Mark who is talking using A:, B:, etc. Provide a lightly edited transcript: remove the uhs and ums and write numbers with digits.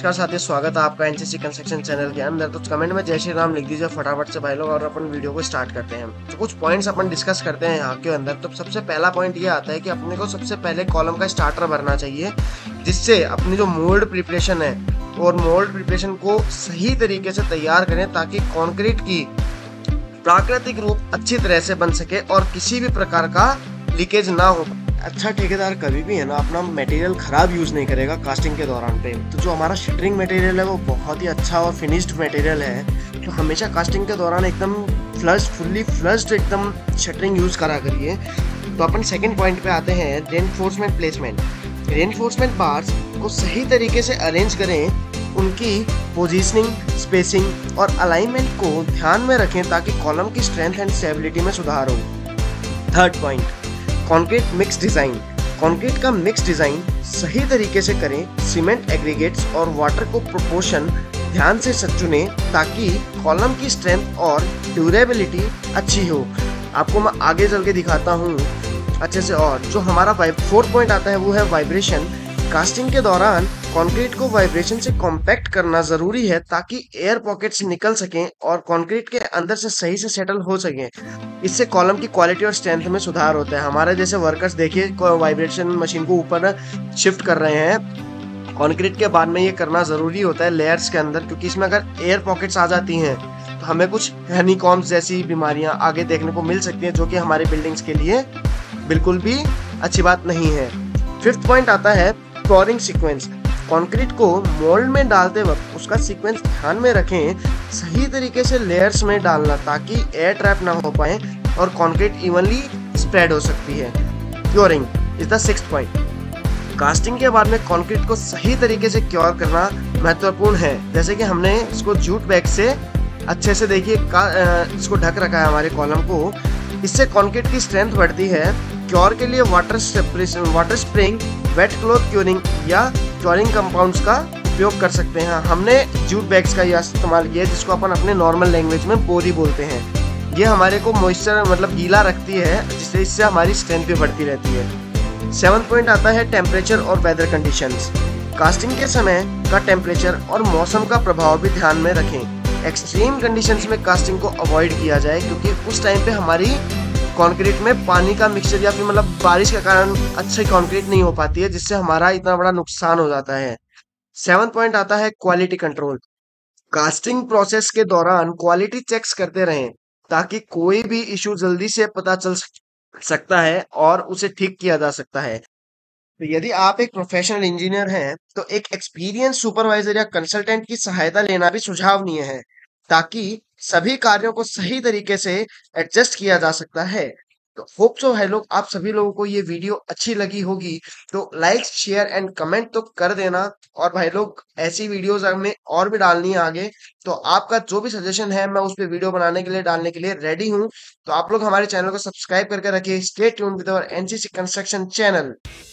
A: नमस्कार साथियों, स्वागत है आपका एनसीसी कंस्ट्रक्शन चैनल के अंदर। तो कमेंट में जय श्री राम लिख दीजिए फटाफट से भाई लोग, और अपन वीडियो को स्टार्ट करते हैं। तो कुछ पॉइंट्स अपन डिस्कस करते हैं यहाँ के अंदर। तो सबसे पहला पॉइंट ये आता है कि अपने को सबसे पहले कॉलम का स्टार्टर भरना चाहिए, जिससे अपनी जो मोल्ड प्रिपरेशन है और मोल्ड प्रिपरेशन को सही तरीके से तैयार करें, ताकि कॉन्क्रीट की प्राकृतिक रूप अच्छी तरह से बन सके और किसी भी प्रकार का लीकेज ना हो। अच्छा ठेकेदार कभी भी है ना अपना मटेरियल खराब यूज नहीं करेगा कास्टिंग के दौरान पे। तो जो हमारा शटरिंग मटेरियल है वो बहुत ही अच्छा और फिनिश्ड मटेरियल है, तो हमेशा कास्टिंग के दौरान एकदम फुल्ली फ्लश्ड एकदम शटरिंग यूज करा करिए। तो अपन सेकंड पॉइंट पे आते हैं, रेनफोर्समेंट प्लेसमेंट। रेनफोर्समेंट बार्स को सही तरीके से अरेंज करें, उनकी पोजीशनिंग, स्पेसिंग और अलाइनमेंट को ध्यान में रखें ताकि कॉलम की स्ट्रेंथ एंड स्टेबिलिटी में सुधार हो। Third point, concrete mix design. Concrete का मिक्स डिजाइन सही तरीके से करें। सीमेंट एग्रीगेट्स और वाटर को प्रोपोर्शन ध्यान से चुनें ताकि कॉलम की स्ट्रेंथ और ड्यूरेबिलिटी अच्छी हो। आपको मैं आगे चल के दिखाता हूँ अच्छे से। और जो हमारा फोर्थ पॉइंट आता है वो है वाइब्रेशन। कास्टिंग के दौरान कंक्रीट को वाइब्रेशन से कॉम्पैक्ट करना जरूरी है ताकि एयर पॉकेट्स निकल सकें और कंक्रीट के अंदर से सही से सेटल हो सकें। इससे कॉलम की क्वालिटी और स्ट्रेंथ में सुधार होता है। हमारे जैसे वर्कर्स देखिए वाइब्रेशन मशीन को ऊपर शिफ्ट कर रहे हैं। कंक्रीट के बाद में ये करना जरूरी होता है लेयर्स के अंदर, क्योंकि इसमें अगर एयर पॉकेट्स आ जाती हैं तो हमें कुछ हनीकॉम्ब्स जैसी बीमारियां आगे देखने को मिल सकती हैं, जो कि हमारी बिल्डिंग्स के लिए बिल्कुल भी अच्छी बात नहीं है। फिफ्थ पॉइंट आता है फ्लोरिंग सीक्वेंस। कंक्रीट को मोल्ड में डालते वक्त उसका सीक्वेंस ध्यान में रखें। सही तरीके से लेयर्स में डालना ताकि एयर ट्रैप ना हो पाए और कंक्रीट इवनली स्प्रेड हो सकती है। Curing is the sixth point. Casting के बाद में कंक्रीट को सही तरीके से क्योर करना महत्वपूर्ण है। जैसे कि हमने इसको जूट बैग से अच्छे से देखिए इसको ढक रखा है हमारे कॉलम को। इससे कंक्रीट की स्ट्रेंथ बढ़ती है। क्योर के लिए water spring, wet cloth curing या क्योरिंग कंपाउंड्स का उपयोग कर सकते हैं। हमने जूट बैग्स का इस्तेमाल किया, जिसको अपन अपने नॉर्मल लैंग्वेज में बोरी बोलते हैं। ये हमारे को मॉइस्चर मतलब गीला रखती है, जिससे इससे हमारी स्ट्रेंथ भी बढ़ती रहती है। सेवंथ पॉइंट आता है टेम्परेचर और वेदर कंडीशंस। कास्टिंग के समय का टेम्परेचर और मौसम का प्रभाव भी ध्यान में रखें। एक्सट्रीम कंडीशंस में कास्टिंग को अवॉइड किया जाए, क्योंकि उस टाइम पे हमारी कंक्रीट में पानी का मिक्सचर या फिर मतलब बारिश के कारण अच्छी कंक्रीट नहीं हो पाती है, जिससे हमारा इतना बड़ा नुकसान हो जाता है। सेवंथ पॉइंट आता है क्वालिटी कंट्रोल। कास्टिंग प्रोसेस के दौरान क्वालिटी चेक्स करते रहें ताकि कोई भी इशू जल्दी से पता चल सकता है और उसे ठीक किया जा सकता है। तो यदि आप एक प्रोफेशनल इंजीनियर हैं तो एक एक्सपीरियंस सुपरवाइजर या कंसल्टेंट की सहायता लेना भी सुझावनीय है, ताकि सभी कार्यों को सही तरीके से एडजस्ट किया जा सकता है। तो होप सो है लोग, आप सभी लोगों को ये वीडियो अच्छी लगी होगी, तो लाइक शेयर एंड कमेंट तो कर देना। और भाई लोग ऐसी वीडियोस हमें और भी डालनी है आगे, तो आपका जो भी सजेशन है मैं उस पर वीडियो बनाने के लिए डालने के लिए रेडी हूँ। तो आप लोग हमारे चैनल को सब्सक्राइब करके रखिए। Stay tuned with our NCC construction channel.